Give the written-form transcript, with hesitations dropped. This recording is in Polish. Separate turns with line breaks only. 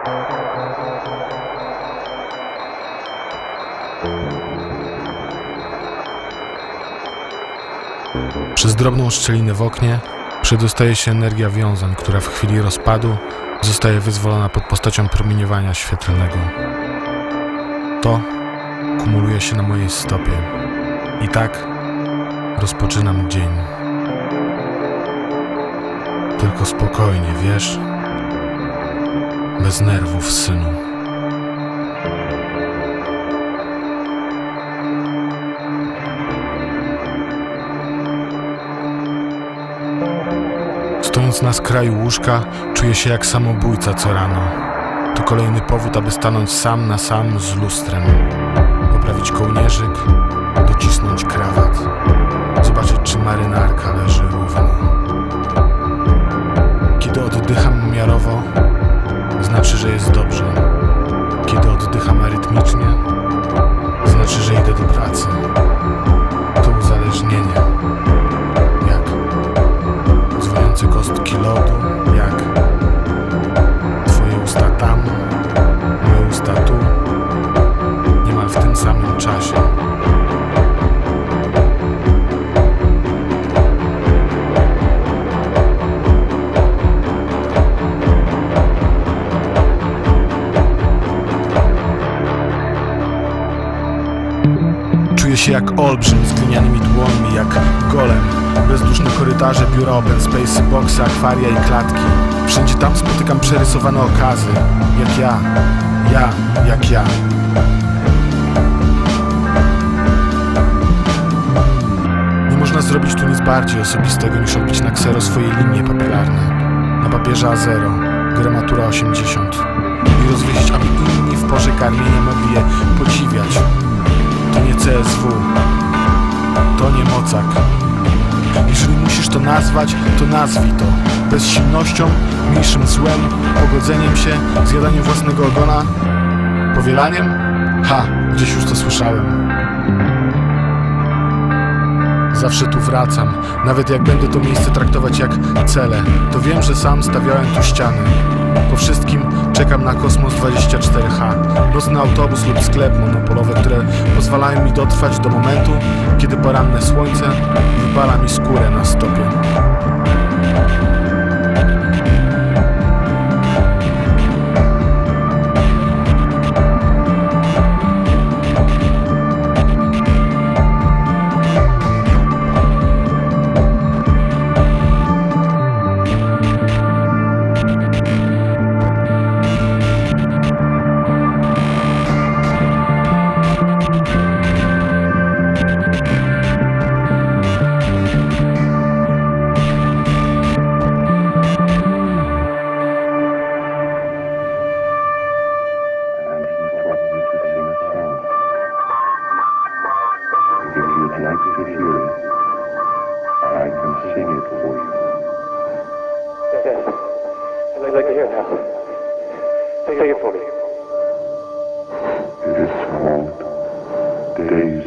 Przez drobną szczelinę w oknie przedostaje się energia wiązań, która w chwili rozpadu zostaje wyzwolona pod postacią promieniowania świetlnego. To kumuluje się na mojej stopie. I tak rozpoczynam dzień. Tylko spokojnie, wiesz? Bez nerwów, synu. Stojąc na skraju łóżka, czuję się jak samobójca co rano. To kolejny powód, aby stanąć sam na sam z lustrem. Poprawić kołnierzyk, docisnąć krawat. Zobaczyć, czy marynarka leży równo. Kiedy oddycham miarowo, znaczy, że jest dobrze. Kiedy oddycham arytmicznie, znaczy, że idę do pracy. To uzależnienie. Jak dzwoniące kostki lodu, jak twoje usta tam, moje usta tu, niemal w tym samym czasie. Czuję się jak olbrzym z glinianymi dłońmi, jak golem. Bezduszne korytarze, biura, open space, boksy, akwaria i klatki. Wszędzie tam spotykam przerysowane okazy. Jak ja. Nie można zrobić tu nic bardziej osobistego niż odbić na ksero swoje linie papilarne. Na papierze A0, gramatura 80. I rozwiesić, aby inni w porze karmienia mogli je podziwiać. To nie CSW, to nie Mocak. Jeżeli musisz to nazwać, to nazwij to. Bezsilnością, mniejszym złem, pogodzeniem się, zjadaniem własnego ogona, powielaniem? Gdzieś już to słyszałem. Zawsze tu wracam, nawet jak będę to miejsce traktować jak cele, to wiem, że sam stawiałem tu ściany. Po wszystkim czekam na Kosmos 24H, nocny autobus lub sklep monopolowy, które pozwalają mi dotrwać do momentu, kiedy poranne słońce wypala mi skórę na stopie.
I'd like to hear it now. Take it for me.
It is called Days